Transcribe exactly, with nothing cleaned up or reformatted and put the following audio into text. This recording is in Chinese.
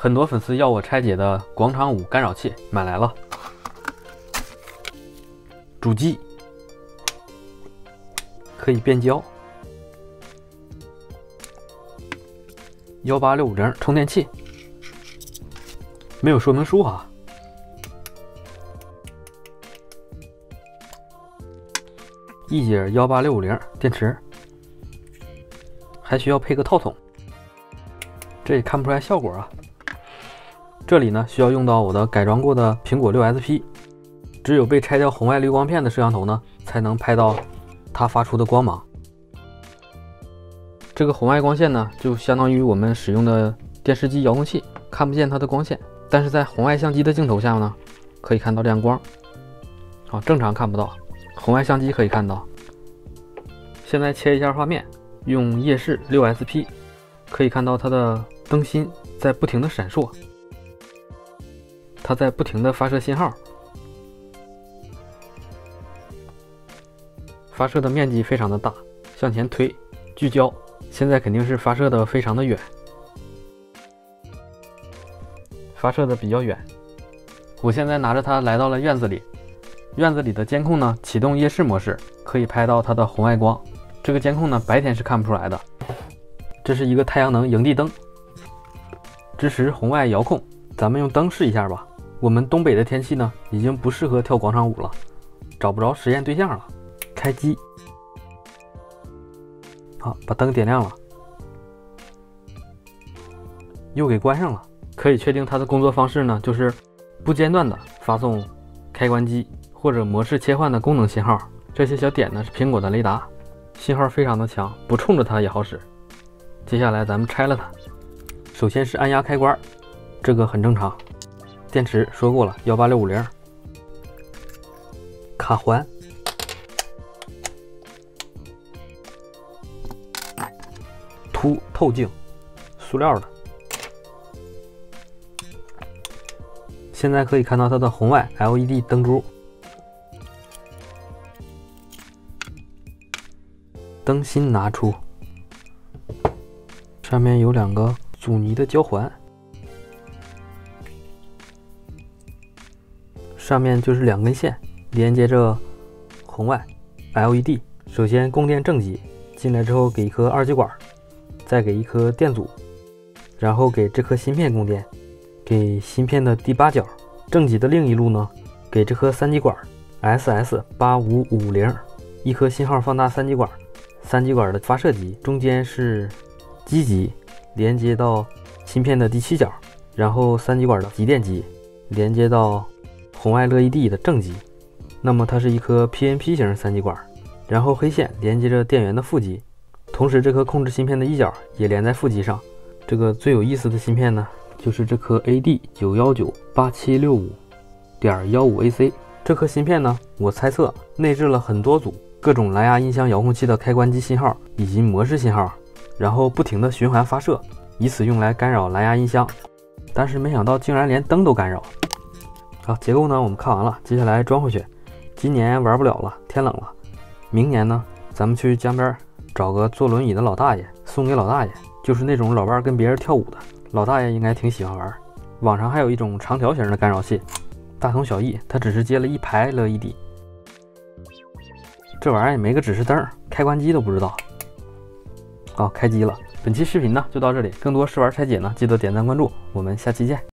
很多粉丝要我拆解的广场舞干扰器买来了。主机可以变焦，一八六五零充电器没有说明书哈。一节一八六五零电池，还需要配个套筒，这也看不出来效果啊。这里呢需要用到我的改装过的苹果六 S P， 只有被拆掉红外滤光片的摄像头呢，才能拍到它发出的光芒。这个红外光线呢，就相当于我们使用的电视机遥控器，看不见它的光线，但是在红外相机的镜头下呢，可以看到亮光。好，正常看不到，红外相机可以看到。现在切一下画面，用夜视六 S P， 可以看到它的灯芯在不停的闪烁，它在不停的发射信号，发射的面积非常的大，向前推，聚焦，现在肯定是发射的非常的远，发射的比较远。我现在拿着它来到了院子里，院子里的监控呢启动夜视模式，可以拍到它的红外光。这个监控呢白天是看不出来的。这是一个太阳能营地灯，支持红外遥控。咱们用灯试一下吧。我们东北的天气呢已经不适合跳广场舞了，找不着实验对象了。开机，好，把灯点亮了，又给关上了。可以确定它的工作方式呢，就是不间断的发送开关机或者模式切换的功能信号。这些小点呢是苹果的雷达，信号非常的强，不冲着它也好使。接下来咱们拆了它，首先是按压开关，这个很正常。电池说过了，一八六五零。卡环，凸透镜，塑料的。现在可以看到它的红外 L E D 灯珠，灯芯拿出，上面有两个阻尼的胶环，上面就是两根线连接着红外 L E D。 首先供电正极，进来之后给一颗二极管，再给一颗电阻，然后给这颗芯片供电，给芯片的第八角。正极的另一路呢，给这颗三极管 S S 八五五零， 一颗信号放大三极管，三极管的发射极，中间是基极，连接到芯片的第七角，然后三极管的极电极连接到红外 L E D 的正极。那么它是一颗 P N P 型三极管，然后黑线连接着电源的负极，同时这颗控制芯片的一角也连在负极上。这个最有意思的芯片呢，就是这颗 A D 九一九八七六五点一五 A C。 这颗芯片呢，我猜测内置了很多组各种蓝牙音箱遥控器的开关机信号以及模式信号，然后不停的循环发射，以此用来干扰蓝牙音箱。但是没想到竟然连灯都干扰。好，结构呢我们看完了，接下来装回去。今年玩不了了，天冷了。明年呢，咱们去江边找个坐轮椅的老大爷，送给老大爷，就是那种老伴跟别人跳舞的。老大爷应该挺喜欢玩。网上还有一种长条形的干扰器，大同小异，它只是接了一排 L E D。 这玩意儿也没个指示灯，开关机都不知道。好，开机了。本期视频呢就到这里，更多试玩拆解呢，记得点赞关注，我们下期见。